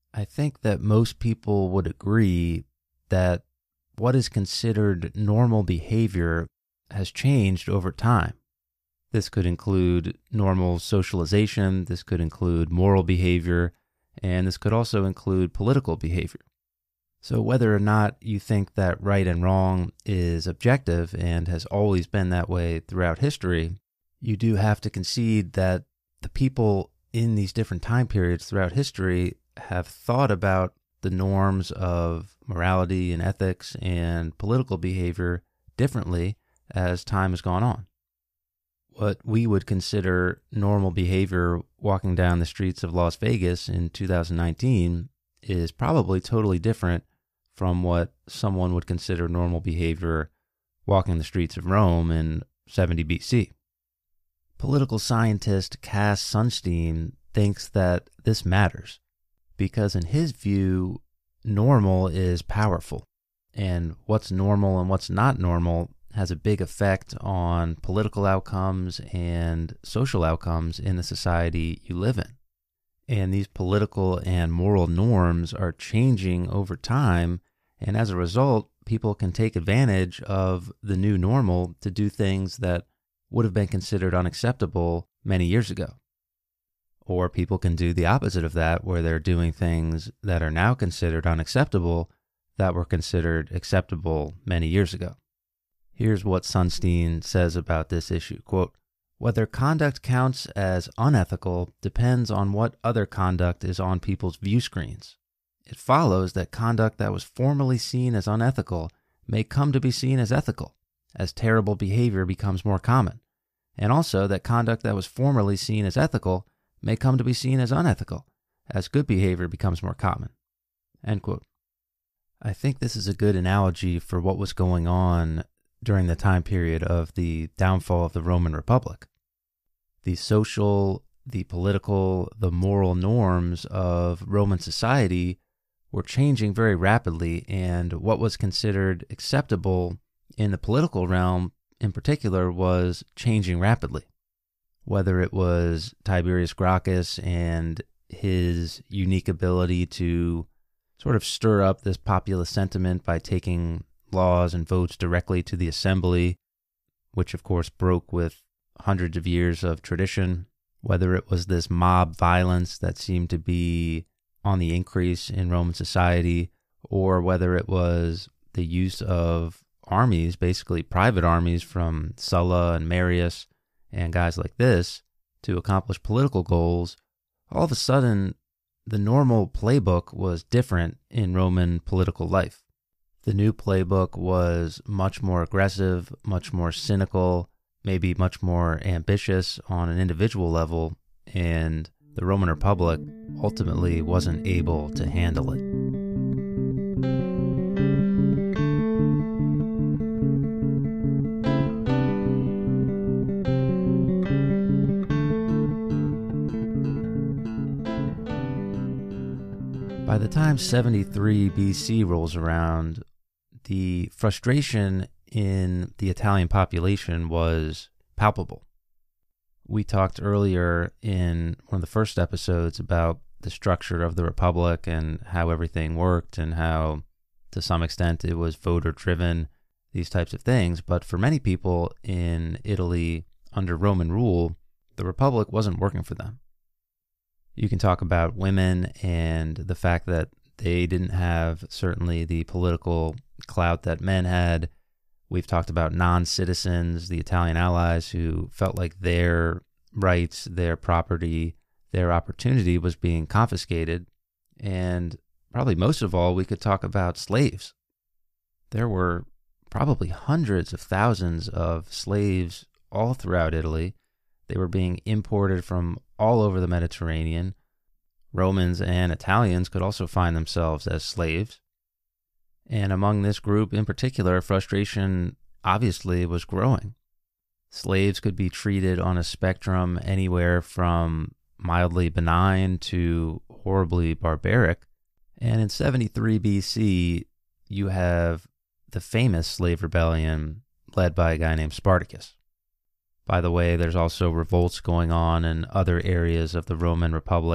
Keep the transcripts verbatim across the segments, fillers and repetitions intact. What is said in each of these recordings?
I think that most people would agree that what is considered normal behavior has changed over time. This could include normal socialization, this could include moral behavior, and this could also include political behavior. So whether or not you think that right and wrong is objective and has always been that way throughout history, you do have to concede that the people in these different time periods throughout history have thought about the norms of morality and ethics and political behavior differently as time has gone on. What we would consider normal behavior walking down the streets of Las Vegas in two thousand nineteen is probably totally different from what someone would consider normal behavior walking the streets of Rome in seventy B C. Political scientist Cass Sunstein thinks that this matters because in his view, normal is powerful, and what's normal and what's not normal has a big effect on political outcomes and social outcomes in the society you live in. And these political and moral norms are changing over time, and as a result, people can take advantage of the new normal to do things that would have been considered unacceptable many years ago. Or people can do the opposite of that, where they're doing things that are now considered unacceptable that were considered acceptable many years ago. Here's what Sunstein says about this issue, quote, "Whether conduct counts as unethical depends on what other conduct is on people's view screens. It follows that conduct that was formerly seen as unethical may come to be seen as ethical, as terrible behavior becomes more common, and also that conduct that was formerly seen as ethical may come to be seen as unethical, as good behavior becomes more common." End quote. I think this is a good analogy for what was going on during the time period of the downfall of the Roman Republic. The social, the political, the moral norms of Roman society were changing very rapidly, and what was considered acceptable in the political realm in particular was changing rapidly. Whether it was Tiberius Gracchus and his unique ability to sort of stir up this populist sentiment by taking laws and votes directly to the assembly, which of course broke with hundreds of years of tradition, whether it was this mob violence that seemed to be on the increase in Roman society, or whether it was the use of armies, basically private armies from Sulla and Marius and guys like this to accomplish political goals, all of a sudden the normal playbook was different in Roman political life. The new playbook was much more aggressive, much more cynical, maybe much more ambitious on an individual level, and the Roman Republic ultimately wasn't able to handle it. By the time seventy-three B C rolls around, the frustration in the Italian population was palpable. We talked earlier in one of the first episodes about the structure of the Republic and how everything worked and how, to some extent, it was voter-driven, these types of things. But for many people in Italy under Roman rule, the Republic wasn't working for them. You can talk about women and the fact that they didn't have certainly the political clout that men had. We've talked about non-citizens, the Italian allies, who felt like their rights, their property, their opportunity was being confiscated. And probably most of all, we could talk about slaves. There were probably hundreds of thousands of slaves all throughout Italy. They were being imported from all over the Mediterranean. Romans and Italians could also find themselves as slaves. And among this group in particular, frustration obviously was growing. Slaves could be treated on a spectrum anywhere from mildly benign to horribly barbaric. And in seventy-three B C, you have the famous slave rebellion led by a guy named Spartacus. By the way, there's also revolts going on in other areas of the Roman Republic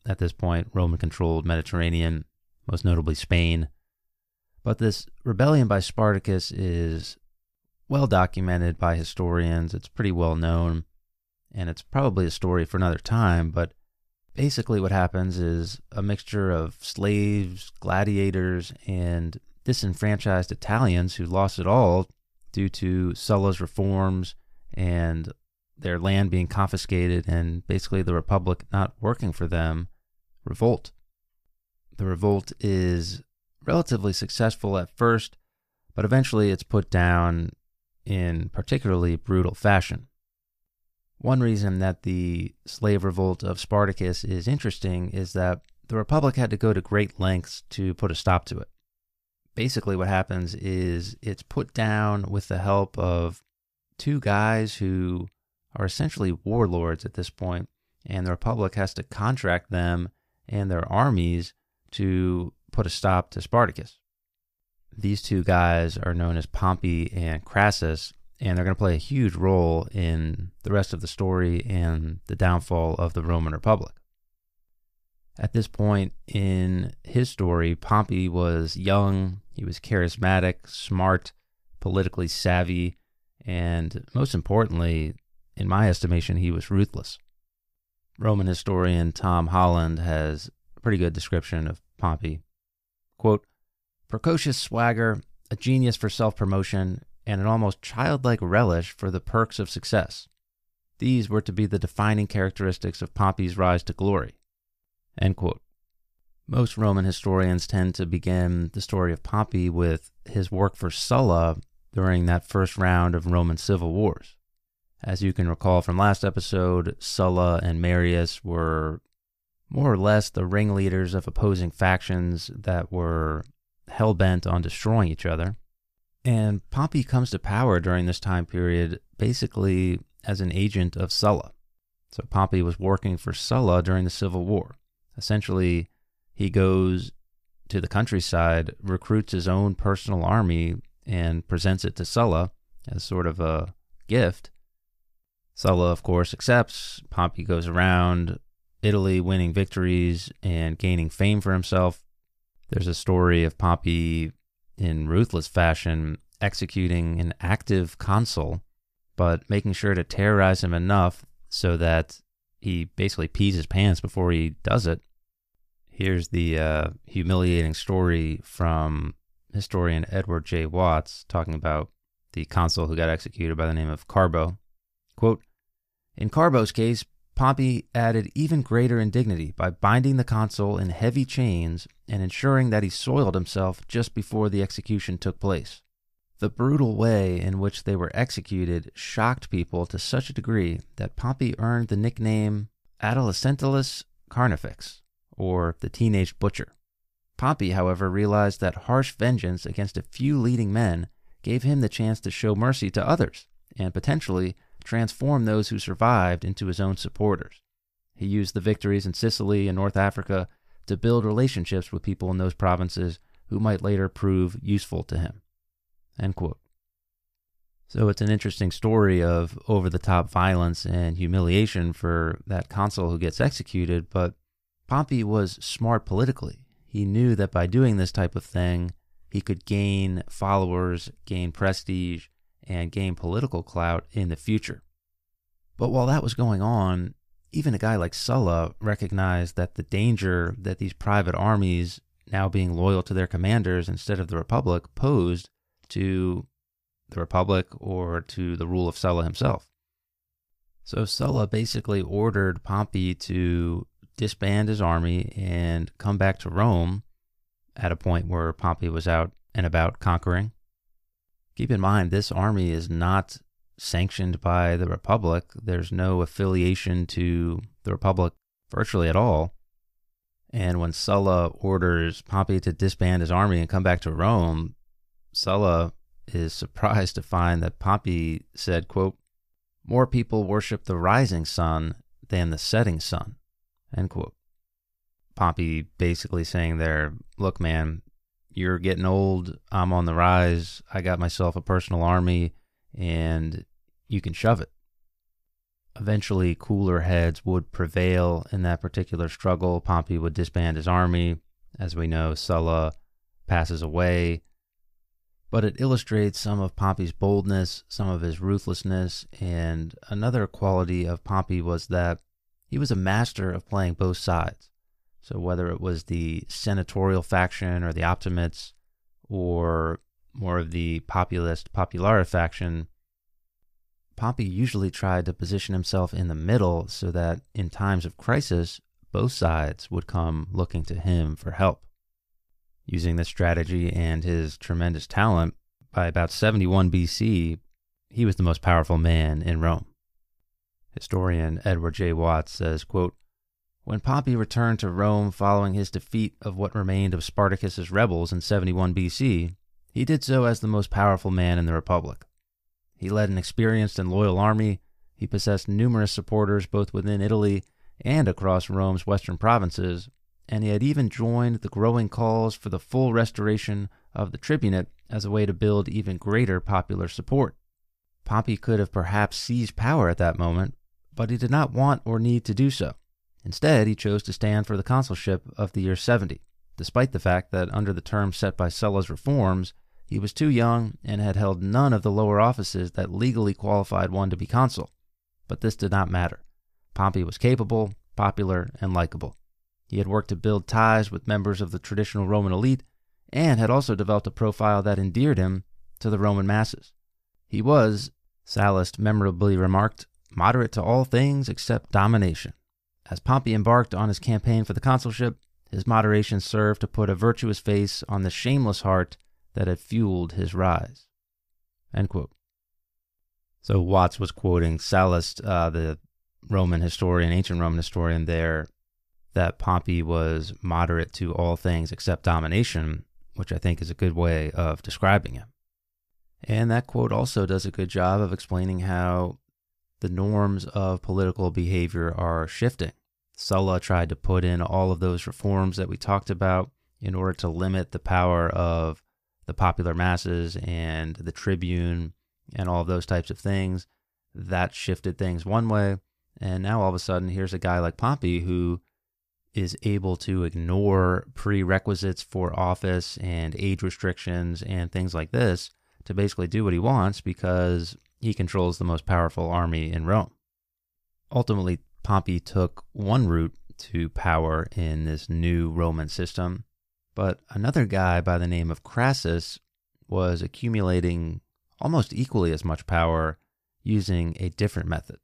at this point, Roman-controlled Mediterranean, most notably Spain. But this rebellion by Spartacus is well documented by historians. It's pretty well known, and it's probably a story for another time, but basically what happens is a mixture of slaves, gladiators, and disenfranchised Italians who lost it all due to Sulla's reforms and their land being confiscated and basically the Republic not working for them, revolt. The revolt is relatively successful at first, but eventually it's put down in particularly brutal fashion. One reason that the slave revolt of Spartacus is interesting is that the Republic had to go to great lengths to put a stop to it. Basically what happens is it's put down with the help of two guys who are essentially warlords at this point, and the Republic has to contract them and their armies to put a stop to Spartacus. These two guys are known as Pompey and Crassus, and they're going to play a huge role in the rest of the story and the downfall of the Roman Republic. At this point in his story, Pompey was young, he was charismatic, smart, politically savvy, and most importantly, in my estimation, he was ruthless. Roman historian Tom Holland has a pretty good description of Pompey. Quote, "Precocious swagger, a genius for self-promotion, and an almost childlike relish for the perks of success. These were to be the defining characteristics of Pompey's rise to glory." End quote. Most Roman historians tend to begin the story of Pompey with his work for Sulla during that first round of Roman civil wars. As you can recall from last episode, Sulla and Marius were more or less the ringleaders of opposing factions that were hell-bent on destroying each other. And Pompey comes to power during this time period basically as an agent of Sulla. So Pompey was working for Sulla during the Civil War. Essentially, he goes to the countryside, recruits his own personal army, and presents it to Sulla as sort of a gift. Sulla, of course, accepts. Pompey goes around Italy winning victories and gaining fame for himself. There's a story of Pompey in ruthless fashion executing an active consul, but making sure to terrorize him enough so that he basically pees his pants before he does it. Here's the uh, humiliating story from historian Edward J. Watts talking about the consul who got executed by the name of Carbo. Quote, "In Carbo's case, Pompey added even greater indignity by binding the consul in heavy chains and ensuring that he soiled himself just before the execution took place. The brutal way in which they were executed shocked people to such a degree that Pompey earned the nickname Adolescentilis Carnifex, or the teenage butcher. Pompey, however, realized that harsh vengeance against a few leading men gave him the chance to show mercy to others and potentially transform those who survived into his own supporters. He used the victories in Sicily and North Africa to build relationships with people in those provinces who might later prove useful to him." End quote. So it's an interesting story of over-the-top violence and humiliation for that consul who gets executed, but Pompey was smart politically. He knew that by doing this type of thing, he could gain followers, gain prestige, and gain political clout in the future. But while that was going on, even a guy like Sulla recognized that the danger that these private armies, now being loyal to their commanders instead of the Republic, posed to the Republic or to the rule of Sulla himself. So Sulla basically ordered Pompey to disband his army and come back to Rome at a point where Pompey was out and about conquering. Keep in mind, this army is not sanctioned by the Republic. There's no affiliation to the Republic virtually at all. And when Sulla orders Pompey to disband his army and come back to Rome, Sulla is surprised to find that Pompey said, quote, "More people worship the rising sun than the setting sun," end quote. Pompey basically saying there, look, man, you're getting old, I'm on the rise, I got myself a personal army, and you can shove it. Eventually, cooler heads would prevail in that particular struggle. Pompey would disband his army. As we know, Sulla passes away. But it illustrates some of Pompey's boldness, some of his ruthlessness, and another quality of Pompey was that he was a master of playing both sides. So whether it was the senatorial faction or the Optimates, or more of the populist Popularis faction, Pompey usually tried to position himself in the middle so that in times of crisis, both sides would come looking to him for help. Using this strategy and his tremendous talent, by about seventy-one B C, he was the most powerful man in Rome. Historian Edward J. Watts says, quote, "When Pompey returned to Rome following his defeat of what remained of Spartacus's rebels in seventy-one B C, he did so as the most powerful man in the Republic. He led an experienced and loyal army. He possessed numerous supporters both within Italy and across Rome's western provinces, and he had even joined the growing calls for the full restoration of the tribunate as a way to build even greater popular support. Pompey could have perhaps seized power at that moment, but he did not want or need to do so. Instead, he chose to stand for the consulship of the year seventy, despite the fact that under the terms set by Sulla's reforms, he was too young and had held none of the lower offices that legally qualified one to be consul. But this did not matter. Pompey was capable, popular, and likable. He had worked to build ties with members of the traditional Roman elite and had also developed a profile that endeared him to the Roman masses. He was, Sallust memorably remarked, moderate to all things except domination. As Pompey embarked on his campaign for the consulship, his moderation served to put a virtuous face on the shameless heart that had fueled his rise." End quote. So Watts was quoting Sallust, uh, the Roman historian, ancient Roman historian there, that Pompey was moderate to all things except domination, which I think is a good way of describing him. And that quote also does a good job of explaining how the norms of political behavior are shifting. Sulla tried to put in all of those reforms that we talked about in order to limit the power of the popular masses and the tribune and all of those types of things. That shifted things one way, and now all of a sudden here's a guy like Pompey who is able to ignore prerequisites for office and age restrictions and things like this to basically do what he wants because he controls the most powerful army in Rome. Ultimately, Pompey took one route to power in this new Roman system, but another guy by the name of Crassus was accumulating almost equally as much power using a different method.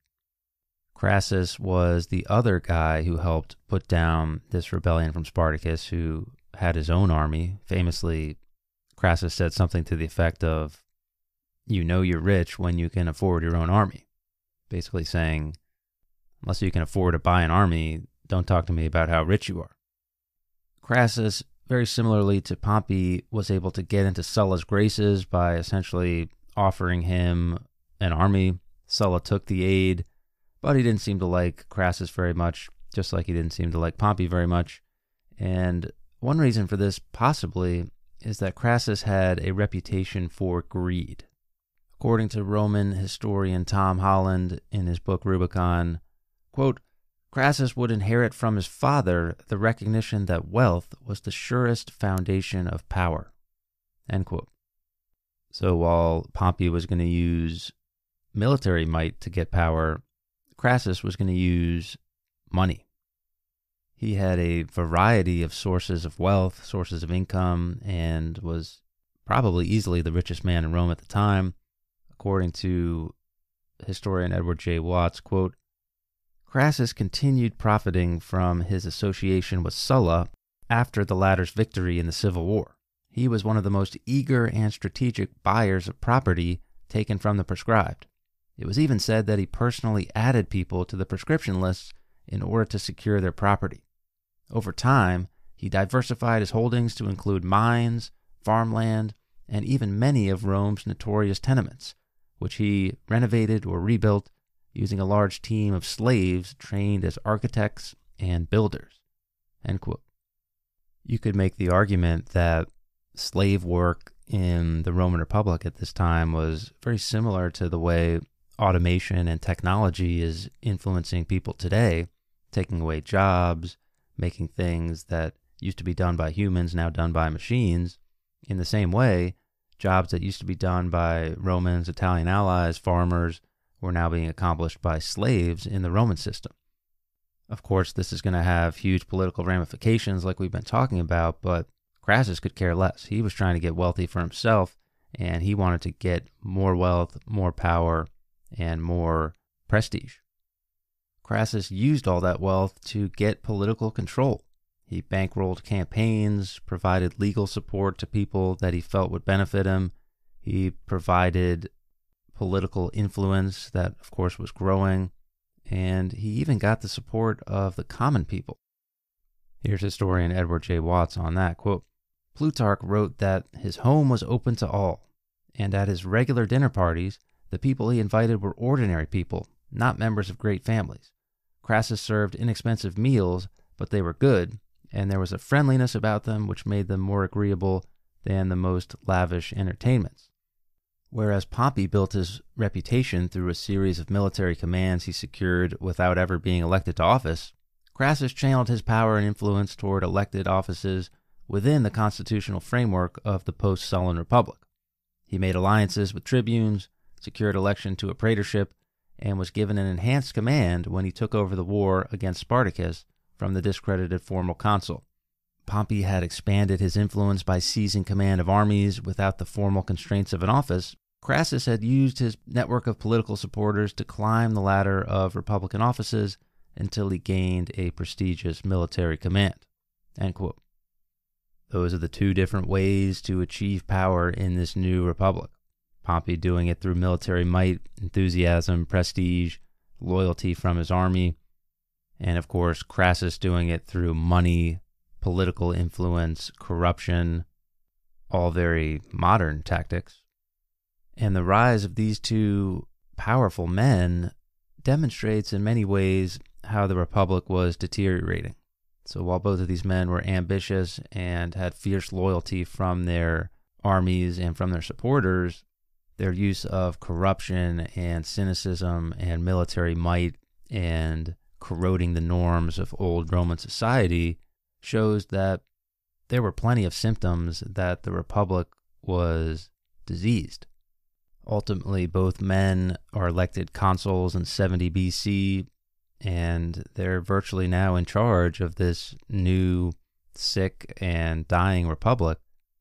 Crassus was the other guy who helped put down this rebellion from Spartacus, who had his own army. Famously, Crassus said something to the effect of, "You know you're rich when you can afford your own army." Basically saying, unless you can afford to buy an army, don't talk to me about how rich you are. Crassus, very similarly to Pompey, was able to get into Sulla's graces by essentially offering him an army. Sulla took the aid, but he didn't seem to like Crassus very much, just like he didn't seem to like Pompey very much. And one reason for this, possibly, is that Crassus had a reputation for greed. According to Roman historian Tom Holland in his book Rubicon, quote, "Crassus would inherit from his father the recognition that wealth was the surest foundation of power." End quote. So while Pompey was going to use military might to get power, Crassus was going to use money. He had a variety of sources of wealth, sources of income, and was probably easily the richest man in Rome at the time. According to historian Edward J. Watts, quote, "Crassus continued profiting from his association with Sulla after the latter's victory in the Civil War. He was one of the most eager and strategic buyers of property taken from the proscribed. It was even said that he personally added people to the proscription lists in order to secure their property. Over time, he diversified his holdings to include mines, farmland, and even many of Rome's notorious tenements, which he renovated or rebuilt using a large team of slaves trained as architects and builders." End quote. You could make the argument that slave work in the Roman Republic at this time was very similar to the way automation and technology is influencing people today, taking away jobs, making things that used to be done by humans now done by machines. In the same way, jobs that used to be done by Romans, Italian allies, farmers, were now being accomplished by slaves in the Roman system. Of course, this is going to have huge political ramifications like we've been talking about, but Crassus could care less. He was trying to get wealthy for himself, and he wanted to get more wealth, more power, and more prestige. Crassus used all that wealth to get political control. He bankrolled campaigns, provided legal support to people that he felt would benefit him. He provided political influence that, of course, was growing. And he even got the support of the common people. Here's historian Edward J. Watts on that. Quote, Plutarch wrote that his home was open to all, and at his regular dinner parties, the people he invited were ordinary people, not members of great families. Crassus served inexpensive meals, but they were good, and there was a friendliness about them which made them more agreeable than the most lavish entertainments. Whereas Pompey built his reputation through a series of military commands he secured without ever being elected to office, Crassus channeled his power and influence toward elected offices within the constitutional framework of the post-Sullan Republic. He made alliances with tribunes, secured election to a praetorship, and was given an enhanced command when he took over the war against Spartacus from the discredited formal consul. Pompey had expanded his influence by seizing command of armies without the formal constraints of an office. Crassus had used his network of political supporters to climb the ladder of Republican offices until he gained a prestigious military command. End quote. Those are the two different ways to achieve power in this new republic. Pompey doing it through military might, enthusiasm, prestige, loyalty from his army, and of course Crassus doing it through money, political influence, corruption, all very modern tactics. And the rise of these two powerful men demonstrates in many ways how the Republic was deteriorating. So while both of these men were ambitious and had fierce loyalty from their armies and from their supporters, their use of corruption and cynicism and military might and corroding the norms of old Roman society shows that there were plenty of symptoms that the Republic was diseased. Ultimately, both men are elected consuls in seventy B C, and they're virtually now in charge of this new, sick, and dying republic.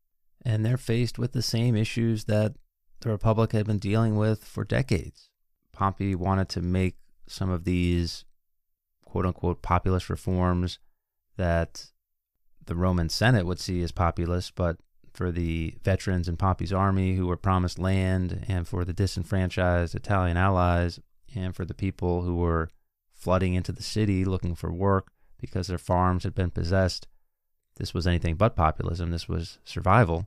And they're faced with the same issues that the Republic had been dealing with for decades. Pompey wanted to make some of these quote-unquote populist reforms that the Roman Senate would see as populist, but for the veterans in Pompey's army who were promised land, and for the disenfranchised Italian allies, and for the people who were flooding into the city looking for work because their farms had been possessed, this was anything but populism. This was survival.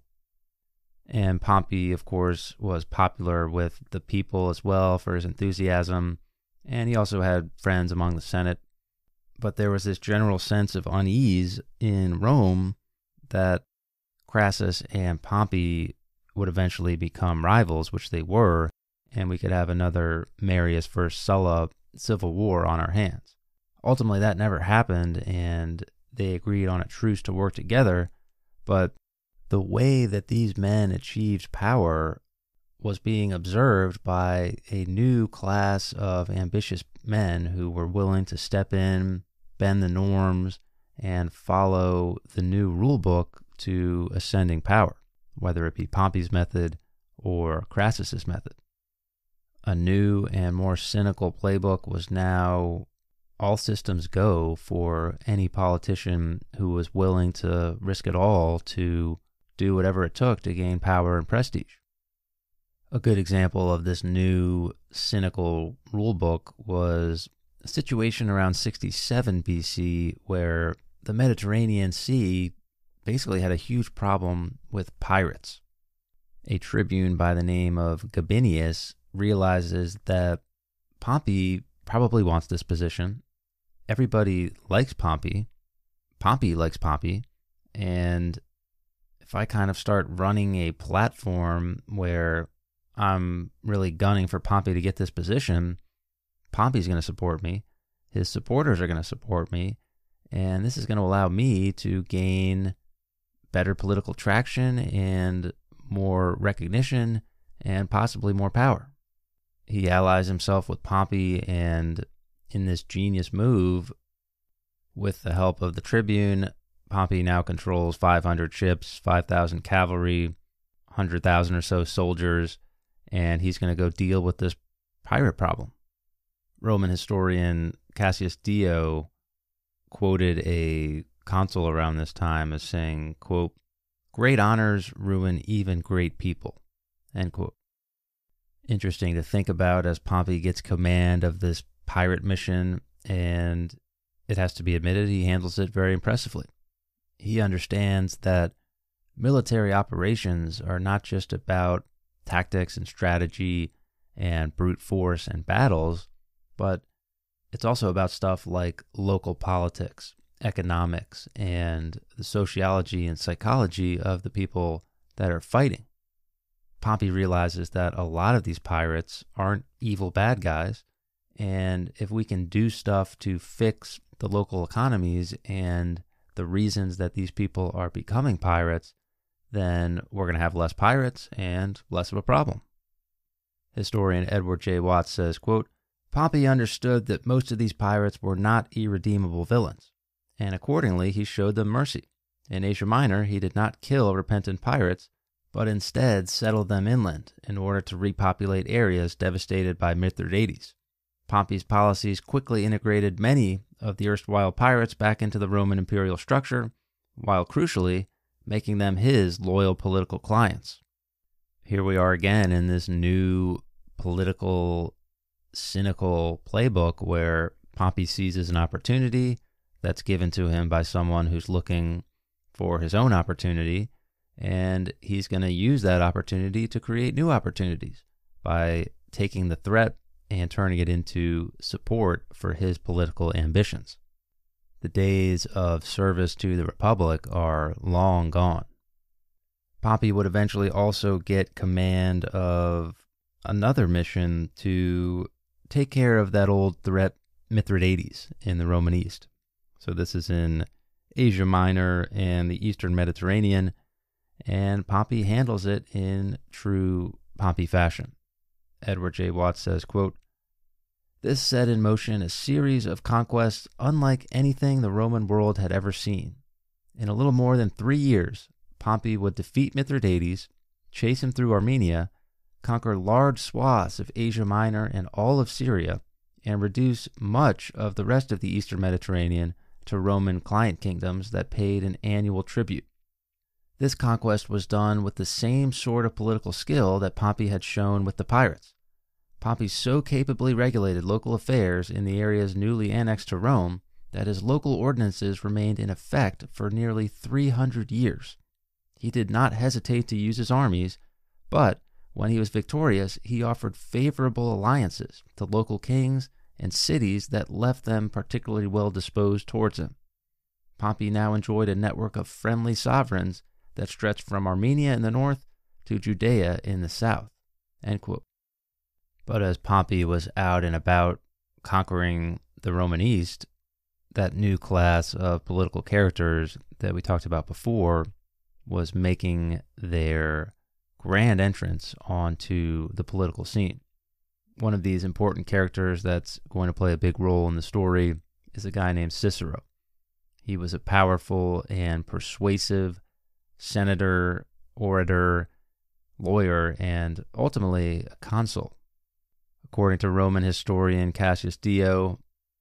And Pompey, of course, was popular with the people as well for his enthusiasm, and he also had friends among the Senate. But there was this general sense of unease in Rome that Crassus and Pompey would eventually become rivals, which they were, and we could have another Marius versus Sulla civil war on our hands. Ultimately, that never happened, and they agreed on a truce to work together, but the way that these men achieved power was being observed by a new class of ambitious men who were willing to step in, bend the norms, and follow the new rule book to ascending power, whether it be Pompey's method or Crassus's method. A new and more cynical playbook was now all systems go for any politician who was willing to risk it all to do whatever it took to gain power and prestige. A good example of this new cynical rulebook was a situation around sixty-seven B C where the Mediterranean Sea basically had a huge problem with pirates. A tribune by the name of Gabinius realizes that Pompey probably wants this position. Everybody likes Pompey. Pompey likes Pompey. And if I kind of start running a platform where I'm really gunning for Pompey to get this position, Pompey's going to support me. His supporters are going to support me. And this is going to allow me to gain better political traction and more recognition and possibly more power. He allies himself with Pompey, and in this genius move, with the help of the tribune, Pompey now controls five hundred ships, five thousand cavalry, one hundred thousand or so soldiers, and he's going to go deal with this pirate problem. Roman historian Cassius Dio quoted a consul around this time as saying, quote, "Great honors ruin even great people," end quote. Interesting to think about as Pompey gets command of this pirate mission, and it has to be admitted he handles it very impressively. He understands that military operations are not just about tactics and strategy and brute force and battles, but it's also about stuff like local politics, economics, and the sociology and psychology of the people that are fighting. Pompey realizes that a lot of these pirates aren't evil bad guys, and if we can do stuff to fix the local economies and the reasons that these people are becoming pirates, then we're going to have less pirates and less of a problem. Historian Edward J. Watts says, quote, "Pompey understood that most of these pirates were not irredeemable villains, and accordingly he showed them mercy. In Asia Minor, he did not kill repentant pirates, but instead settled them inland in order to repopulate areas devastated by Mithridates. Pompey's policies quickly integrated many of the erstwhile pirates back into the Roman imperial structure, while crucially making them his loyal political clients." Here we are again in this new political, cynical playbook where Pompey seizes an opportunity that's given to him by someone who's looking for his own opportunity, and he's going to use that opportunity to create new opportunities by taking the threat and turning it into support for his political ambitions. The days of service to the Republic are long gone. Pompey would eventually also get command of another mission to take care of that old threat Mithridates in the Roman East. So this is in Asia Minor and the Eastern Mediterranean, and Pompey handles it in true Pompey fashion. Edward J. Watts says, quote, "This set in motion a series of conquests unlike anything the Roman world had ever seen. In a little more than three years, Pompey would defeat Mithridates, chase him through Armenia, conquer large swaths of Asia Minor and all of Syria, and reduce much of the rest of the Eastern Mediterranean to Roman client kingdoms that paid an annual tribute. This conquest was done with the same sort of political skill that Pompey had shown with the pirates. Pompey so capably regulated local affairs in the areas newly annexed to Rome that his local ordinances remained in effect for nearly three hundred years. He did not hesitate to use his armies, but when he was victorious, he offered favorable alliances to local kings and cities that left them particularly well disposed towards him. Pompey now enjoyed a network of friendly sovereigns that stretched from Armenia in the north to Judea in the south." End quote. But as Pompey was out and about conquering the Roman East, that new class of political characters that we talked about before was making their grand entrance onto the political scene. One of these important characters that's going to play a big role in the story is a guy named Cicero. He was a powerful and persuasive senator, orator, lawyer, and ultimately a consul. According to Roman historian Cassius Dio,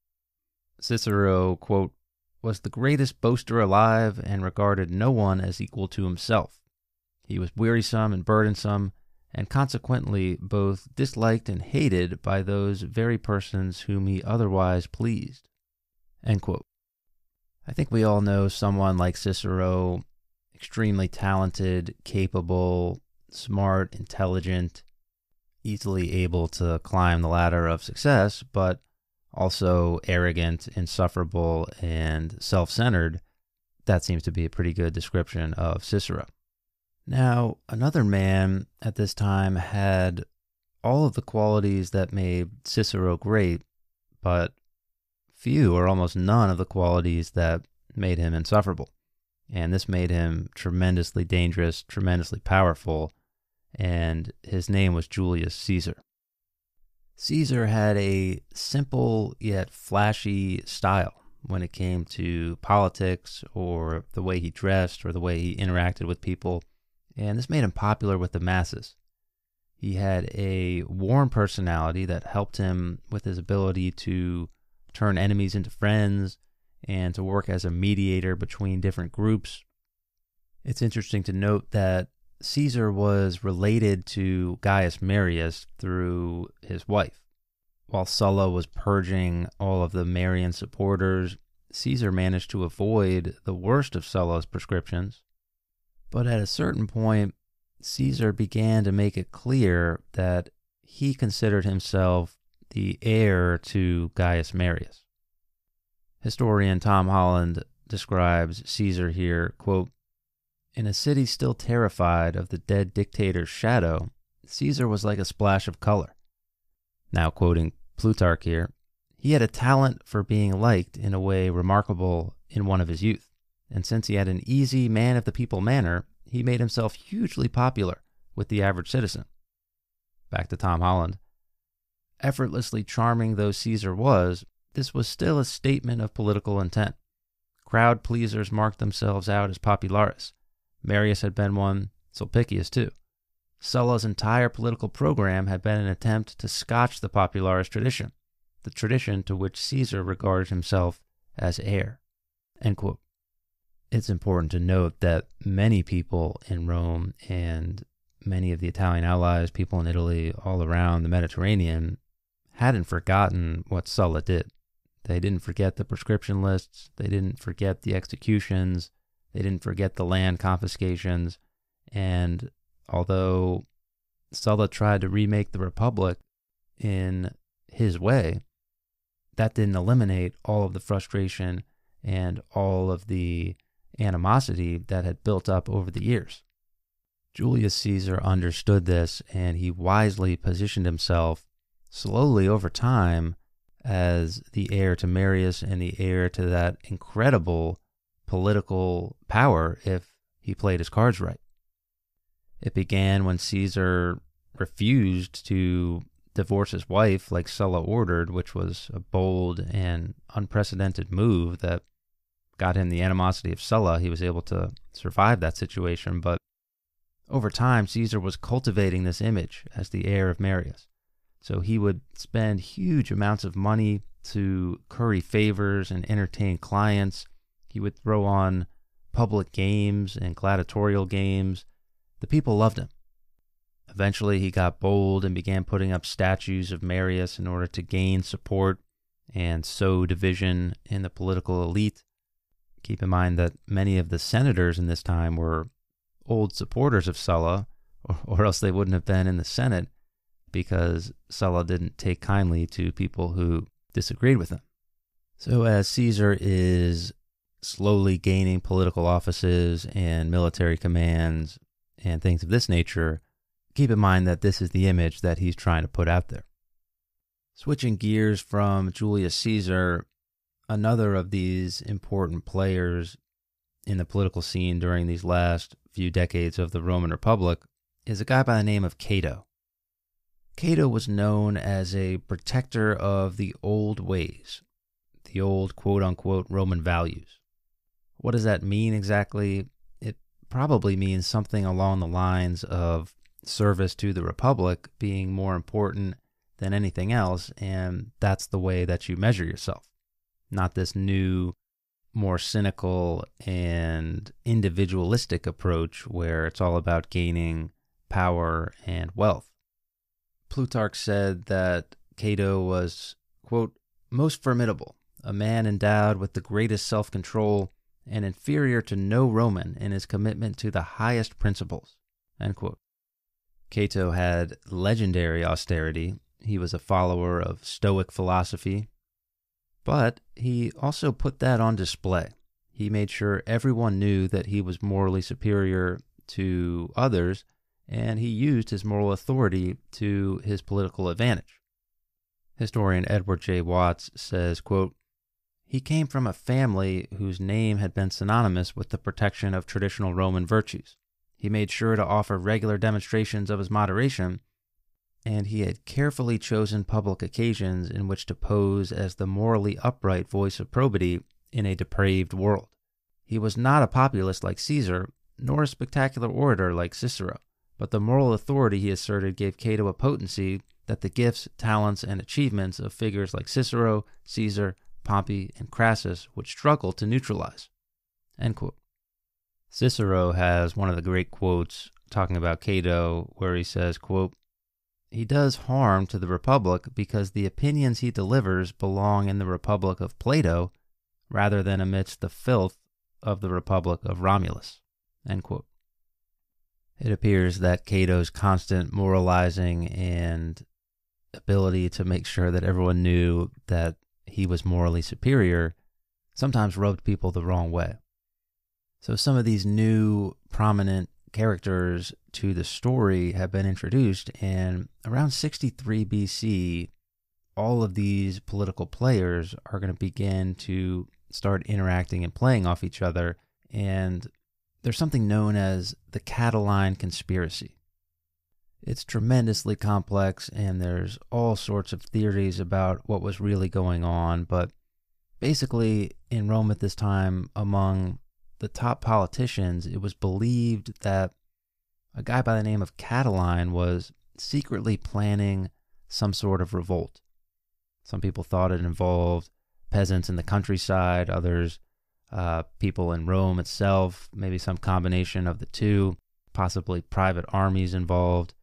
Cicero, quote, "was the greatest boaster alive and regarded no one as equal to himself. He was wearisome and burdensome, and consequently both disliked and hated by those very persons whom he otherwise pleased." End quote. I think we all know someone like Cicero, extremely talented, capable, smart, intelligent, easily able to climb the ladder of success, but also arrogant, insufferable, and self-centered. That seems to be a pretty good description of Cicero. Now, another man at this time had all of the qualities that made Cicero great, but few or almost none of the qualities that made him insufferable. And this made him tremendously dangerous, tremendously powerful, and his name was Julius Caesar. Caesar had a simple yet flashy style when it came to politics or the way he dressed or the way he interacted with people, and this made him popular with the masses. He had a warm personality that helped him with his ability to turn enemies into friends and to work as a mediator between different groups. It's interesting to note that Caesar was related to Gaius Marius through his wife. While Sulla was purging all of the Marian supporters, Caesar managed to avoid the worst of Sulla's prescriptions. But at a certain point, Caesar began to make it clear that he considered himself the heir to Gaius Marius. Historian Tom Holland describes Caesar here, quote, "In a city still terrified of the dead dictator's shadow, Caesar was like a splash of color." Now quoting Plutarch here, "He had a talent for being liked in a way remarkable in one of his youth, and since he had an easy man-of-the-people manner, he made himself hugely popular with the average citizen." Back to Tom Holland. "Effortlessly charming though Caesar was, this was still a statement of political intent. Crowd pleasers marked themselves out as popularis. Marius had been one, Sulpicius too. Sulla's entire political program had been an attempt to scotch the popularis tradition, the tradition to which Caesar regarded himself as heir." End quote. It's important to note that many people in Rome and many of the Italian allies, people in Italy, all around the Mediterranean, hadn't forgotten what Sulla did. They didn't forget the prescription lists. They didn't forget the executions. They didn't forget the land confiscations. And although Sulla tried to remake the Republic in his way, that didn't eliminate all of the frustration and all of the animosity that had built up over the years. Julius Caesar understood this, and he wisely positioned himself slowly over time as the heir to Marius and the heir to that incredible political power if he played his cards right. It began when Caesar refused to divorce his wife like Sulla ordered, which was a bold and unprecedented move that got him the animosity of Sulla. He was able to survive that situation, but over time, Caesar was cultivating this image as the heir of Marius. So he would spend huge amounts of money to curry favors and entertain clients. He would throw on public games and gladiatorial games. The people loved him. Eventually, he got bold and began putting up statues of Marius in order to gain support and sow division in the political elite. Keep in mind that many of the senators in this time were old supporters of Sulla, or, or else they wouldn't have been in the Senate, because Sulla didn't take kindly to people who disagreed with him. So as Caesar is slowly gaining political offices and military commands and things of this nature, keep in mind that this is the image that he's trying to put out there. Switching gears from Julius Caesar, another of these important players in the political scene during these last few decades of the Roman Republic is a guy by the name of Cato. Cato was known as a protector of the old ways, the old quote-unquote Roman values. What does that mean exactly? It probably means something along the lines of service to the Republic being more important than anything else, and that's the way that you measure yourself. Not this new, more cynical and individualistic approach where it's all about gaining power and wealth. Plutarch said that Cato was, quote, most formidable, a man endowed with the greatest self-control and inferior to no Roman in his commitment to the highest principles, end quote. Cato had legendary austerity. He was a follower of Stoic philosophy, but he also put that on display. He made sure everyone knew that he was morally superior to others, and he used his moral authority to his political advantage. Historian Edward J. Watts says, quote, "He came from a family whose name had been synonymous with the protection of traditional Roman virtues. He made sure to offer regular demonstrations of his moderation, and he had carefully chosen public occasions in which to pose as the morally upright voice of probity in a depraved world. He was not a populist like Caesar, nor a spectacular orator like Cicero, but the moral authority he asserted gave Cato a potency that the gifts, talents, and achievements of figures like Cicero, Caesar, Pompey, and Crassus would struggle to neutralize." End quote. Cicero has one of the great quotes talking about Cato where he says, quote, "He does harm to the Republic because the opinions he delivers belong in the Republic of Plato rather than amidst the filth of the Republic of Romulus." End quote. It appears that Cato's constant moralizing and ability to make sure that everyone knew that he was morally superior sometimes rubbed people the wrong way. So some of these new prominent characters to the story have been introduced, and around sixty-three B C, all of these political players are going to begin to start interacting and playing off each other, and there's something known as the Catiline conspiracy. It's tremendously complex, and there's all sorts of theories about what was really going on, but basically in Rome at this time, among the top politicians, it was believed that a guy by the name of Catiline was secretly planning some sort of revolt. Some people thought it involved peasants in the countryside, others uh, people in Rome itself, maybe some combination of the two, possibly private armies involved.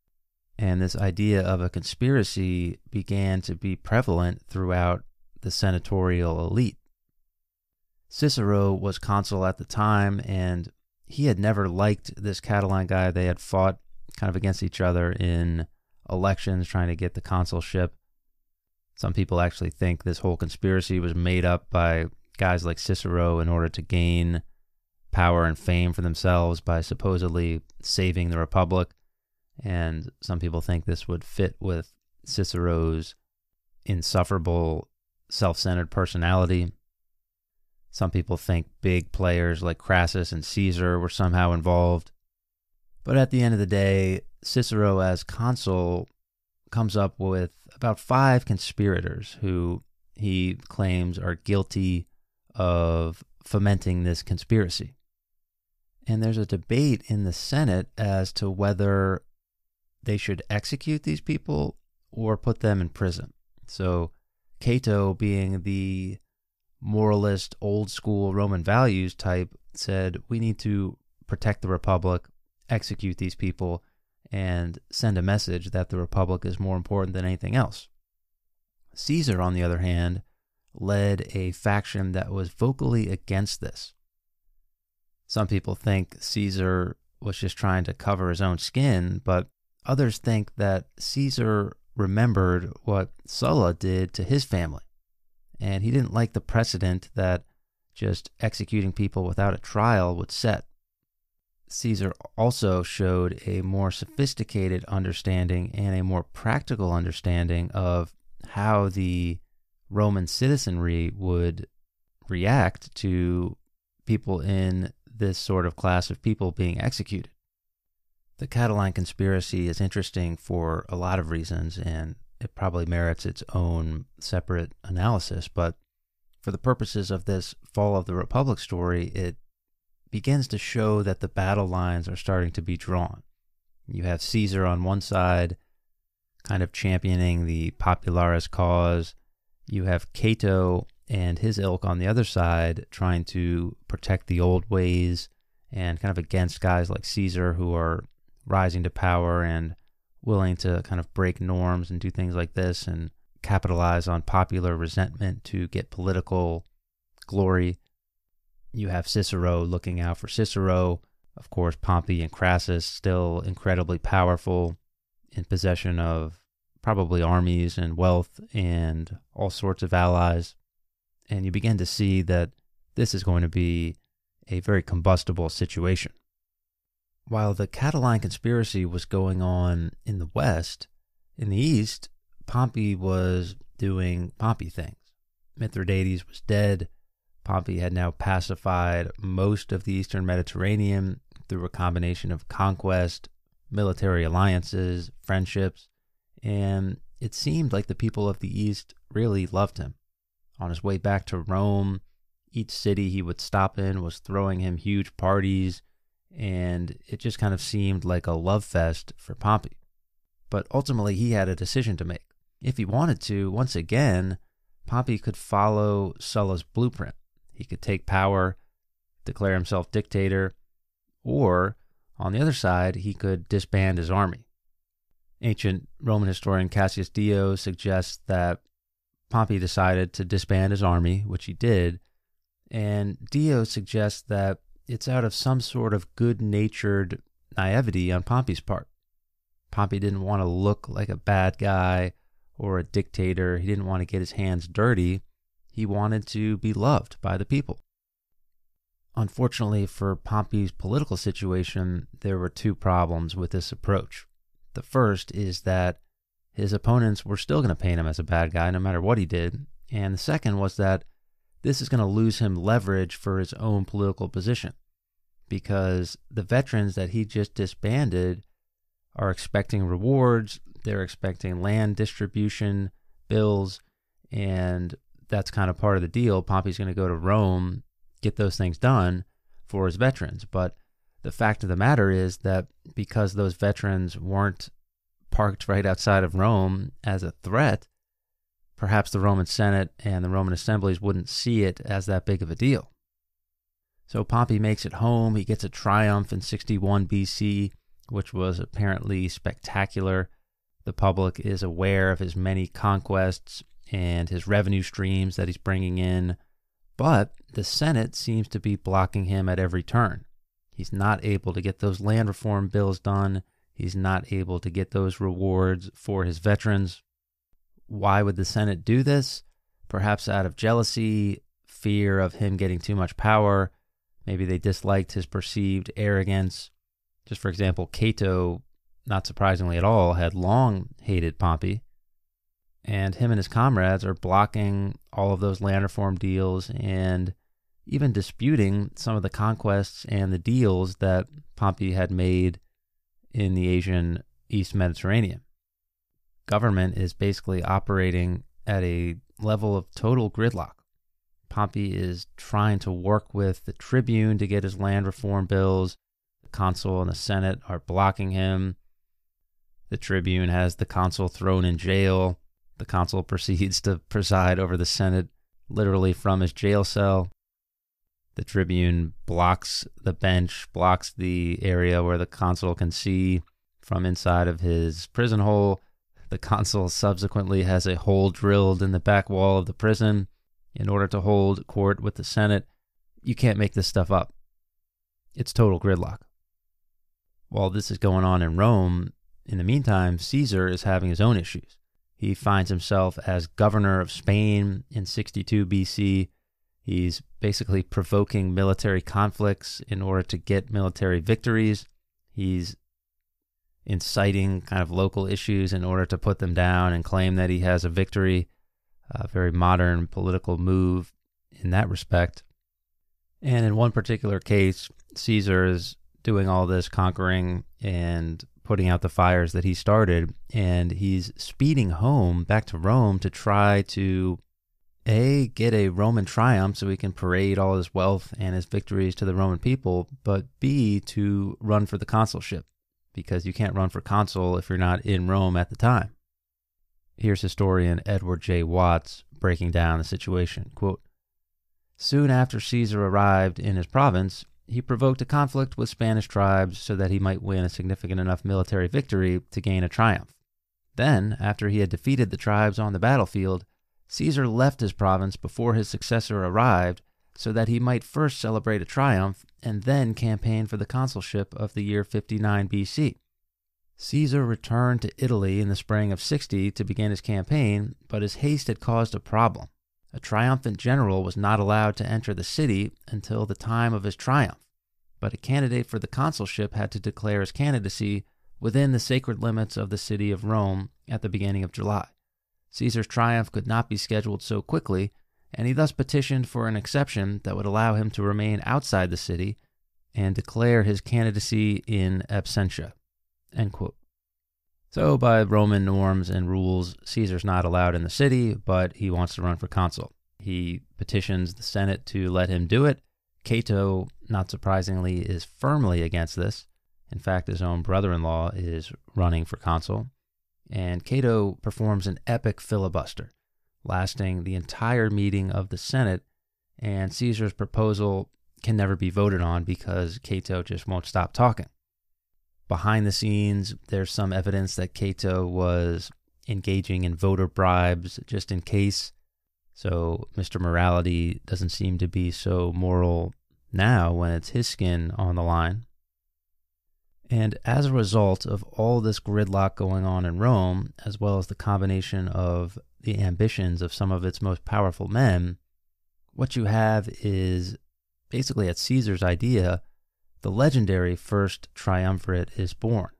And this idea of a conspiracy began to be prevalent throughout the senatorial elite. Cicero was consul at the time, and he had never liked this Catiline guy. They had fought kind of against each other in elections trying to get the consulship. Some people actually think this whole conspiracy was made up by guys like Cicero in order to gain power and fame for themselves by supposedly saving the Republic. And some people think this would fit with Cicero's insufferable, self-centered personality. Some people think big players like Crassus and Caesar were somehow involved. But at the end of the day, Cicero as consul comes up with about five conspirators who he claims are guilty of fomenting this conspiracy. And there's a debate in the Senate as to whether they should execute these people or put them in prison. So Cato, being the moralist, old school Roman values type, said we need to protect the Republic, execute these people, and send a message that the Republic is more important than anything else. Caesar, on the other hand, led a faction that was vocally against this. Some people think Caesar was just trying to cover his own skin, but others think that Caesar remembered what Sulla did to his family, and he didn't like the precedent that just executing people without a trial would set. Caesar also showed a more sophisticated understanding and a more practical understanding of how the Roman citizenry would react to people in this sort of class of people being executed. The Catiline conspiracy is interesting for a lot of reasons, and it probably merits its own separate analysis, but for the purposes of this Fall of the Republic story, it begins to show that the battle lines are starting to be drawn. You have Caesar on one side, kind of championing the popularis cause. You have Cato and his ilk on the other side, trying to protect the old ways and kind of against guys like Caesar who are rising to power and willing to kind of break norms and do things like this and capitalize on popular resentment to get political glory. You have Cicero looking out for Cicero. Of course, Pompey and Crassus still incredibly powerful, in possession of probably armies and wealth and all sorts of allies. And you begin to see that this is going to be a very combustible situation. While the Catiline conspiracy was going on in the west, in the east, Pompey was doing Pompey things. Mithridates was dead. Pompey had now pacified most of the eastern Mediterranean through a combination of conquest, military alliances, friendships, and it seemed like the people of the east really loved him. On his way back to Rome, each city he would stop in was throwing him huge parties, and it just kind of seemed like a love fest for Pompey. But ultimately, he had a decision to make. If he wanted to, once again, Pompey could follow Sulla's blueprint. He could take power, declare himself dictator, or, on the other side, he could disband his army. Ancient Roman historian Cassius Dio suggests that Pompey decided to disband his army, which he did, and Dio suggests that it's out of some sort of good-natured naivety on Pompey's part. Pompey didn't want to look like a bad guy or a dictator. He didn't want to get his hands dirty. He wanted to be loved by the people. Unfortunately for Pompey's political situation, there were two problems with this approach. The first is that his opponents were still going to paint him as a bad guy no matter what he did. And the second was that this is going to lose him leverage for his own political position, because the veterans that he just disbanded are expecting rewards, they're expecting land distribution bills, and that's kind of part of the deal. Pompey's going to go to Rome, get those things done for his veterans. But the fact of the matter is that because those veterans weren't parked right outside of Rome as a threat, perhaps the Roman Senate and the Roman assemblies wouldn't see it as that big of a deal. So Pompey makes it home. He gets a triumph in sixty-one B C, which was apparently spectacular. The public is aware of his many conquests and his revenue streams that he's bringing in, but the Senate seems to be blocking him at every turn. He's not able to get those land reform bills done. He's not able to get those rewards for his veterans. Why would the Senate do this? Perhaps out of jealousy, fear of him getting too much power. Maybe they disliked his perceived arrogance. Just for example, Cato, not surprisingly at all, had long hated Pompey. And him and his comrades are blocking all of those land reform deals and even disputing some of the conquests and the deals that Pompey had made in the Asian East Mediterranean. Government is basically operating at a level of total gridlock. Pompey is trying to work with the tribune to get his land reform bills. The consul and the Senate are blocking him. The tribune has the consul thrown in jail. The consul proceeds to preside over the Senate literally from his jail cell. The tribune blocks the bench, blocks the area where the consul can see from inside of his prison hole. The consul subsequently has a hole drilled in the back wall of the prison in order to hold court with the Senate. You can't make this stuff up. It's total gridlock. While this is going on in Rome, in the meantime, Caesar is having his own issues. He finds himself as governor of Spain in sixty-two B C. He's basically provoking military conflicts in order to get military victories. He's inciting kind of local issues in order to put them down and claim that he has a victory. A very modern political move in that respect. And in one particular case, Caesar is doing all this conquering and putting out the fires that he started, and he's speeding home back to Rome to try to A, get a Roman triumph so he can parade all his wealth and his victories to the Roman people, but B, to run for the consulship, because you can't run for consul if you're not in Rome at the time. Here's historian Edward J. Watts breaking down the situation. Quote, "Soon after Caesar arrived in his province, he provoked a conflict with Spanish tribes so that he might win a significant enough military victory to gain a triumph. Then, after he had defeated the tribes on the battlefield, Caesar left his province before his successor arrived so that he might first celebrate a triumph and then campaign for the consulship of the year fifty-nine B C. Caesar returned to Italy in the spring of sixty to begin his campaign, but his haste had caused a problem. A triumphant general was not allowed to enter the city until the time of his triumph. but a candidate for the consulship had to declare his candidacy within the sacred limits of the city of Rome at the beginning of July. Caesar's triumph could not be scheduled so quickly, and he thus petitioned for an exception that would allow him to remain outside the city and declare his candidacy in absentia. End quote. So by Roman norms and rules, Caesar's not allowed in the city, but he wants to run for consul. He petitions the Senate to let him do it. Cato, not surprisingly, is firmly against this. In fact, his own brother-in-law is running for consul. And Cato performs an epic filibuster, lasting the entire meeting of the Senate, and Caesar's proposal can never be voted on because Cato just won't stop talking. Behind the scenes, there's some evidence that Cato was engaging in voter bribes just in case. So Mister Morality doesn't seem to be so moral now when it's his skin on the line. And as a result of all this gridlock going on in Rome, as well as the combination of the ambitions of some of its most powerful men, what you have is basically at Caesar's idea, the legendary first triumvirate is born.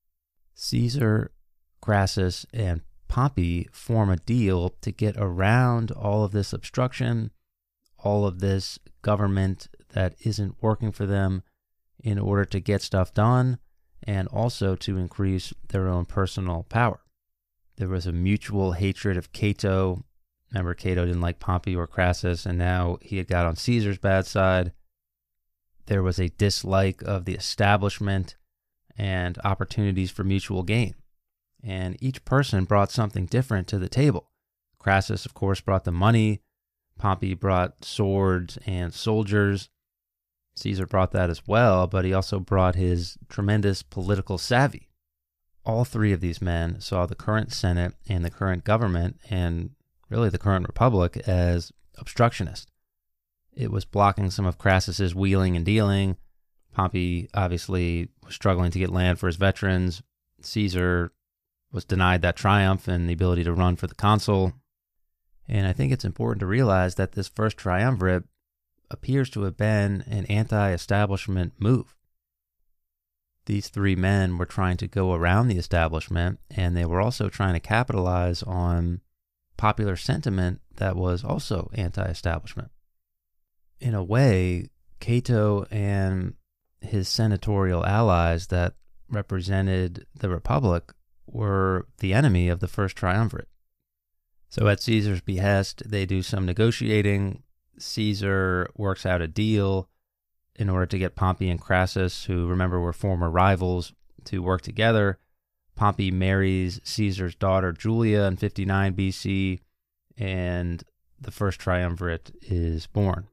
Caesar, Crassus, and Pompey form a deal to get around all of this obstruction, all of this government that isn't working for them in order to get stuff done and also to increase their own personal power. There was a mutual hatred of Cato. Remember, Cato didn't like Pompey or Crassus, and now he had got on Caesar's bad side. There was a dislike of the establishment and opportunities for mutual gain. And each person brought something different to the table. Crassus, of course, brought the money. Pompey brought swords and soldiers. Caesar brought that as well, but he also brought his tremendous political savvy. All three of these men saw the current Senate and the current government, and really the current republic, as obstructionist. It was blocking some of Crassus's wheeling and dealing. Pompey obviously was struggling to get land for his veterans. Caesar was denied that triumph and the ability to run for the consul. And I think it's important to realize that this first triumvirate appears to have been an anti-establishment move. These three men were trying to go around the establishment, and they were also trying to capitalize on popular sentiment that was also anti-establishment. In a way, Cato and his senatorial allies that represented the Republic were the enemy of the first triumvirate. So at Caesar's behest, they do some negotiating. Caesar works out a deal in order to get Pompey and Crassus, who, remember, were former rivals, to work together. Pompey marries Caesar's daughter Julia in fifty-nine B C, and the first triumvirate is born.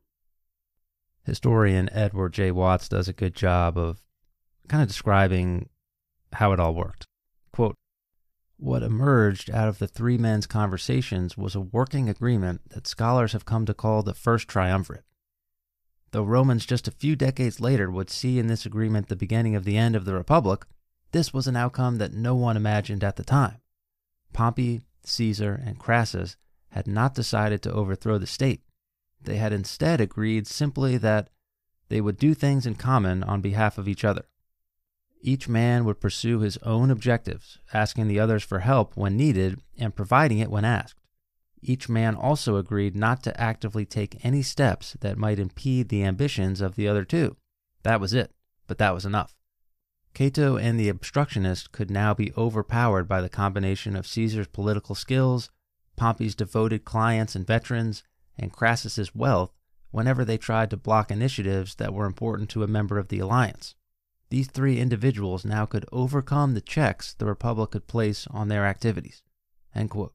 Historian Edward J. Watts does a good job of kind of describing how it all worked. Quote, "What emerged out of the three men's conversations was a working agreement that scholars have come to call the first triumvirate. Though Romans just a few decades later would see in this agreement the beginning of the end of the Republic, this was an outcome that no one imagined at the time. Pompey, Caesar, and Crassus had not decided to overthrow the state. They had instead agreed simply that they would do things in common on behalf of each other. Each man would pursue his own objectives, asking the others for help when needed and providing it when asked. Each man also agreed not to actively take any steps that might impede the ambitions of the other two. That was it, but that was enough. Cato and the obstructionist could now be overpowered by the combination of Caesar's political skills, Pompey's devoted clients and veterans, and Crassus's wealth whenever they tried to block initiatives that were important to a member of the alliance. These three individuals now could overcome the checks the Republic could place on their activities." End quote.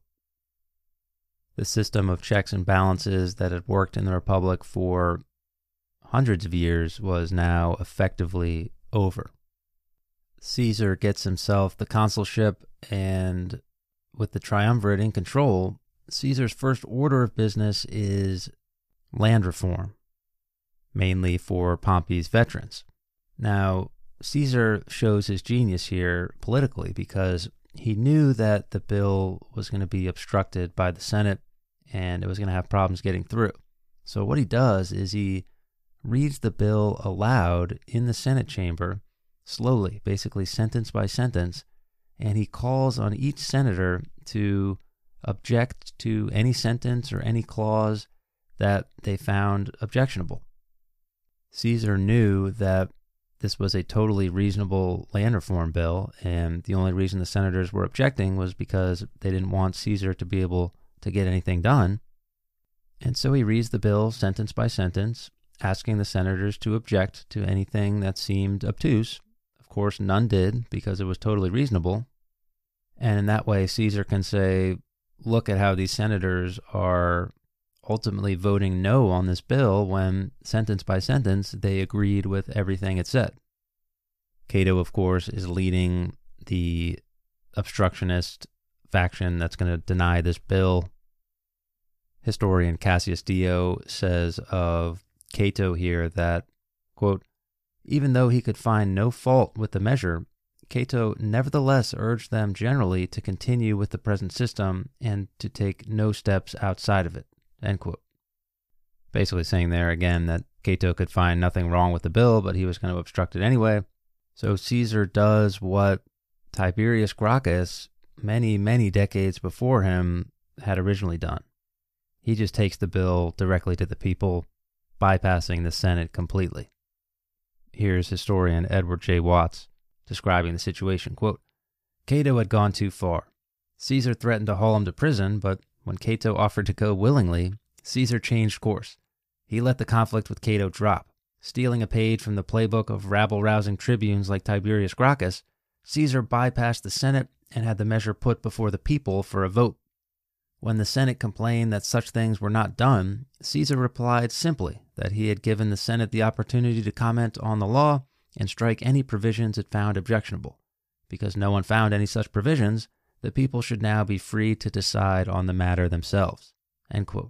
The system of checks and balances that had worked in the Republic for hundreds of years was now effectively over. Caesar gets himself the consulship, and with the triumvirate in control, Caesar's first order of business is land reform, mainly for Pompey's veterans. Now, Caesar shows his genius here politically because he knew that the bill was going to be obstructed by the Senate and it was going to have problems getting through. So what he does is he reads the bill aloud in the Senate chamber, slowly, basically sentence by sentence, and he calls on each senator to object to any sentence or any clause that they found objectionable. Caesar knew that this was a totally reasonable land reform bill, and the only reason the senators were objecting was because they didn't want Caesar to be able to get anything done. And so he reads the bill sentence by sentence, asking the senators to object to anything that seemed obtuse. Of course, none did, because it was totally reasonable. And in that way, Caesar can say, look at how these senators are ultimately voting no on this bill when, sentence by sentence, they agreed with everything it said. Cato, of course, is leading the obstructionist faction that's going to deny this bill. Historian Cassius Dio says of Cato here that, quote, even though he could find no fault with the measure, Cato nevertheless urged them generally to continue with the present system and to take no steps outside of it, end quote. Basically saying there again that Cato could find nothing wrong with the bill, but he was going to obstruct it anyway. So Caesar does what Tiberius Gracchus, many, many decades before him, had originally done. He just takes the bill directly to the people, bypassing the Senate completely. Here's historian Edward J. Watts describing the situation, quote, Cato had gone too far. Caesar threatened to haul him to prison, but when Cato offered to go willingly, Caesar changed course. He let the conflict with Cato drop. Stealing a page from the playbook of rabble-rousing tribunes like Tiberius Gracchus, Caesar bypassed the Senate and had the measure put before the people for a vote. When the Senate complained that such things were not done, Caesar replied simply that he had given the Senate the opportunity to comment on the law and strike any provisions it found objectionable. Because no one found any such provisions, the people should now be free to decide on the matter themselves. End quote.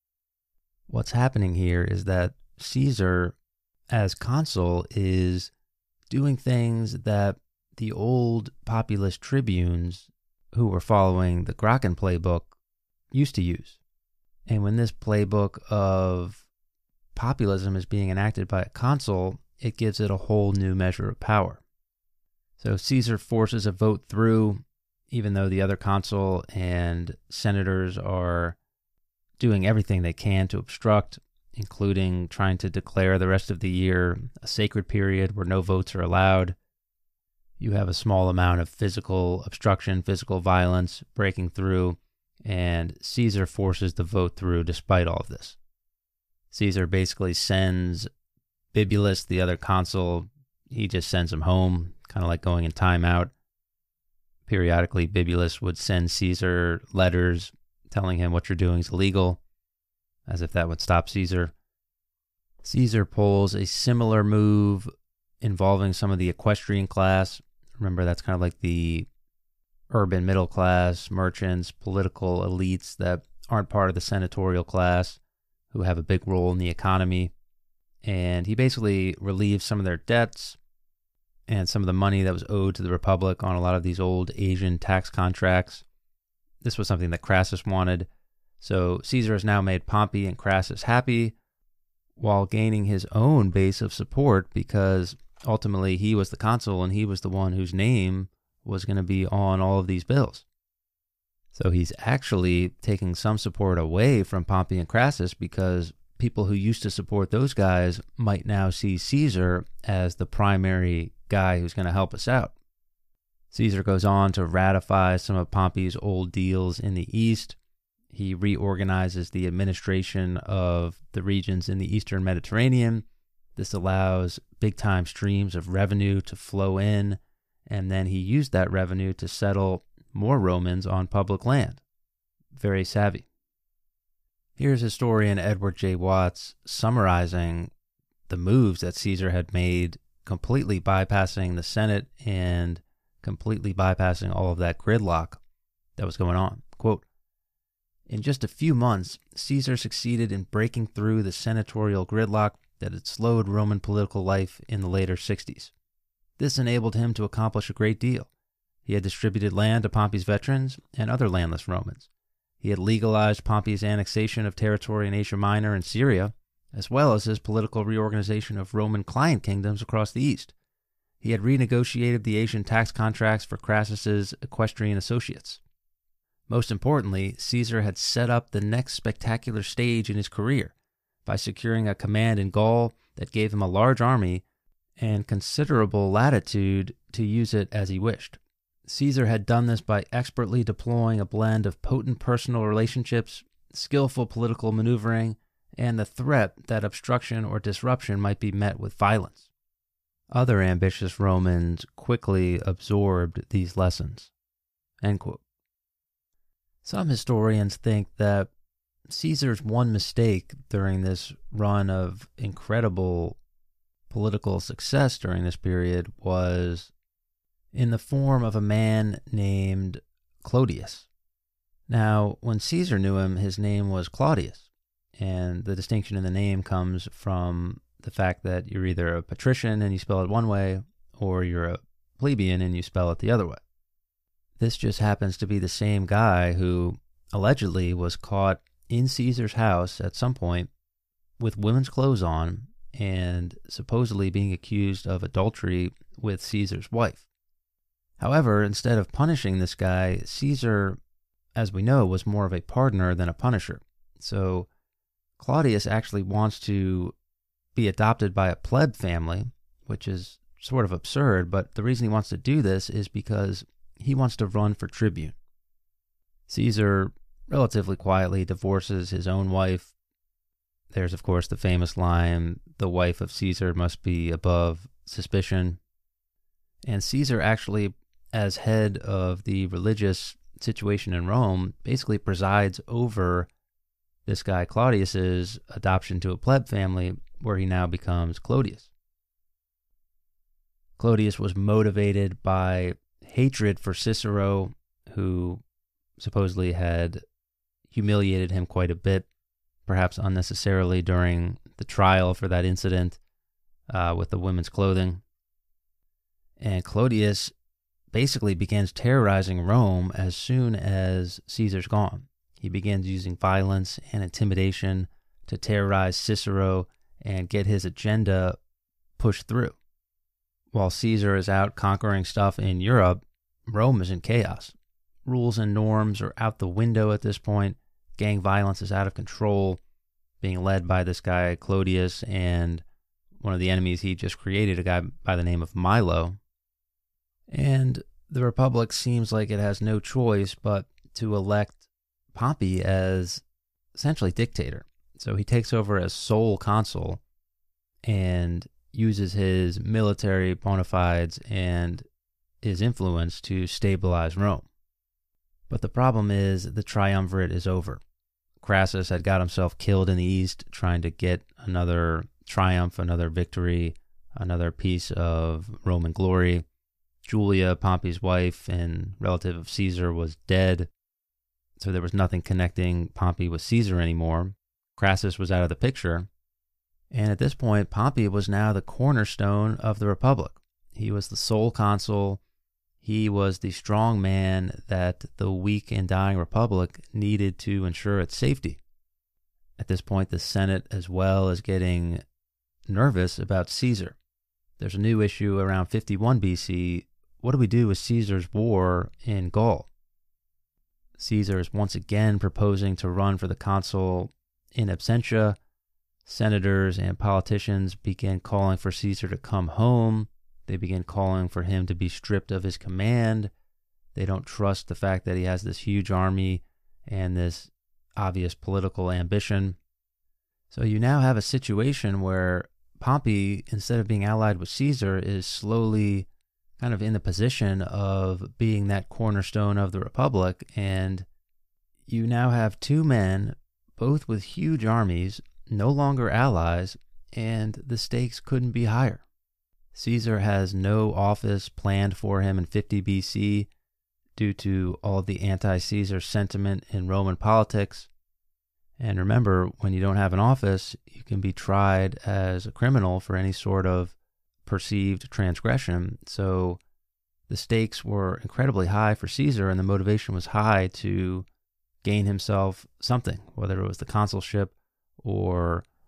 What's happening here is that Caesar, as consul, is doing things that the old populist tribunes who were following the Gracchus playbook used to use. And when this playbook of populism is being enacted by a consul, it gives it a whole new measure of power. So Caesar forces a vote through, even though the other consul and senators are doing everything they can to obstruct, including trying to declare the rest of the year a sacred period where no votes are allowed. You have a small amount of physical obstruction, physical violence breaking through, and Caesar forces the vote through despite all of this. Caesar basically sends Bibulus, the other consul, he just sends him home, kind of like going in timeout. Periodically, Bibulus would send Caesar letters telling him what you're doing is illegal, as if that would stop Caesar. Caesar pulls a similar move involving some of the equestrian class. Remember, that's kind of like the urban middle class, merchants, political elites that aren't part of the senatorial class, who have a big role in the economy. And he basically relieves some of their debts and some of the money that was owed to the Republic on a lot of these old Asian tax contracts. This was something that Crassus wanted. So Caesar has now made Pompey and Crassus happy while gaining his own base of support, because ultimately he was the consul and he was the one whose name was going to be on all of these bills. So he's actually taking some support away from Pompey and Crassus, because people who used to support those guys might now see Caesar as the primary guy who's going to help us out. Caesar goes on to ratify some of Pompey's old deals in the east. He reorganizes the administration of the regions in the eastern Mediterranean. This allows big-time streams of revenue to flow in, and then he used that revenue to settle more Romans on public land. Very savvy. Here's historian Edward J. Watts summarizing the moves that Caesar had made, completely bypassing the Senate and completely bypassing all of that gridlock that was going on. Quote, in just a few months, Caesar succeeded in breaking through the senatorial gridlock that had slowed Roman political life in the later sixties. This enabled him to accomplish a great deal. He had distributed land to Pompey's veterans and other landless Romans. He had legalized Pompey's annexation of territory in Asia Minor and Syria, as well as his political reorganization of Roman client kingdoms across the East. He had renegotiated the Asian tax contracts for Crassus's equestrian associates. Most importantly, Caesar had set up the next spectacular stage in his career by securing a command in Gaul that gave him a large army and considerable latitude to use it as he wished. Caesar had done this by expertly deploying a blend of potent personal relationships, skillful political maneuvering, and the threat that obstruction or disruption might be met with violence. Other ambitious Romans quickly absorbed these lessons. End quote. Some historians think that Caesar's one mistake during this run of incredible political success during this period was in the form of a man named Clodius. Now, when Caesar knew him, his name was Claudius, and the distinction in the name comes from the fact that you're either a patrician and you spell it one way, or you're a plebeian and you spell it the other way. This just happens to be the same guy who allegedly was caught in Caesar's house at some point with women's clothes on and supposedly being accused of adultery with Caesar's wife. However, instead of punishing this guy, Caesar, as we know, was more of a pardoner than a punisher. So Claudius actually wants to be adopted by a pleb family, which is sort of absurd, but the reason he wants to do this is because he wants to run for tribune. Caesar relatively quietly divorces his own wife. There's, of course, the famous line, the wife of Caesar must be above suspicion. And Caesar actually, as head of the religious situation in Rome, basically presides over this guy Claudius's adoption to a pleb family, where he now becomes Clodius. Clodius was motivated by hatred for Cicero, who supposedly had humiliated him quite a bit, perhaps unnecessarily, during the trial for that incident uh, with the women's clothing. And Clodius basically begins terrorizing Rome as soon as Caesar's gone. He begins using violence and intimidation to terrorize Cicero and get his agenda pushed through. While Caesar is out conquering stuff in Europe, Rome is in chaos. Rules and norms are out the window at this point. Gang violence is out of control, being led by this guy Clodius and one of the enemies he just created, a guy by the name of Milo. And the Republic seems like it has no choice but to elect Pompey as essentially dictator. So he takes over as sole consul and uses his military bona fides and his influence to stabilize Rome. But the problem is the triumvirate is over. Crassus had got himself killed in the east trying to get another triumph, another victory, another piece of Roman glory. Julia, Pompey's wife and relative of Caesar, was dead, so there was nothing connecting Pompey with Caesar anymore. Crassus was out of the picture, and at this point, Pompey was now the cornerstone of the Republic. He was the sole consul. He was the strong man that the weak and dying Republic needed to ensure its safety. At this point, the Senate as well is getting nervous about Caesar. There's a new issue around fifty-one B C. What do we do with Caesar's war in Gaul? Caesar is once again proposing to run for the consul in absentia. Senators and politicians begin calling for Caesar to come home. They begin calling for him to be stripped of his command. They don't trust the fact that he has this huge army and this obvious political ambition. So you now have a situation where Pompey, instead of being allied with Caesar, is slowly kind of in the position of being that cornerstone of the Republic, and you now have two men, both with huge armies, no longer allies, and the stakes couldn't be higher. Caesar has no office planned for him in fifty B C due to all the anti-Caesar sentiment in Roman politics. And remember, when you don't have an office, you can be tried as a criminal for any sort of perceived transgression. So the stakes were incredibly high for Caesar, and the motivation was high to gain himself something, whether it was the consulship or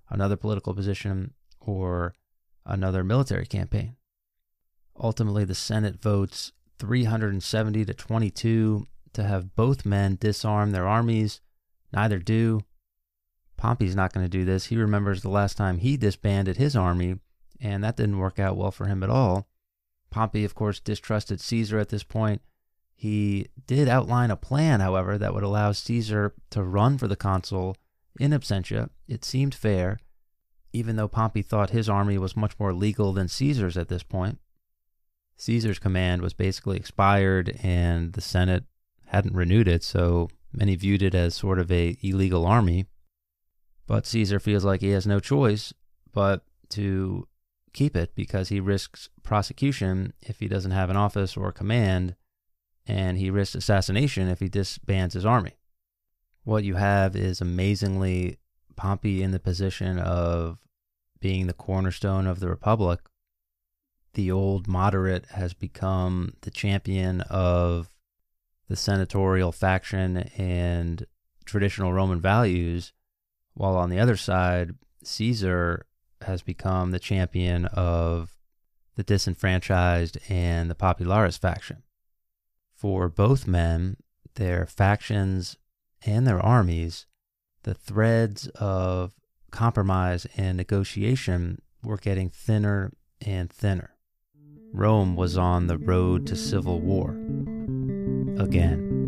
another political position, or another military campaign. Ultimately, the Senate votes three hundred seventy to twenty-two to have both men disarm their armies. Neither do. Pompey's not going to do this. He remembers the last time he disbanded his army, and that didn't work out well for him at all. Pompey, of course, distrusted Caesar at this point. He did outline a plan, however, that would allow Caesar to run for the consul in absentia. It seemed fair, even though Pompey thought his army was much more legal than Caesar's at this point. Caesar's command was basically expired, and the Senate hadn't renewed it, so many viewed it as sort of a illegal army. But Caesar feels like he has no choice but to keep it because he risks prosecution if he doesn't have an office or command, and he risks assassination if he disbands his army. What you have is amazingly Pompey in the position of being the cornerstone of the Republic. The old moderate has become the champion of the senatorial faction and traditional Roman values, while on the other side, Caesar has become the champion of the disenfranchised and the popularis faction. For both men, their factions and their armies, the threads of compromise and negotiation were getting thinner and thinner. Rome was on the road to civil war again.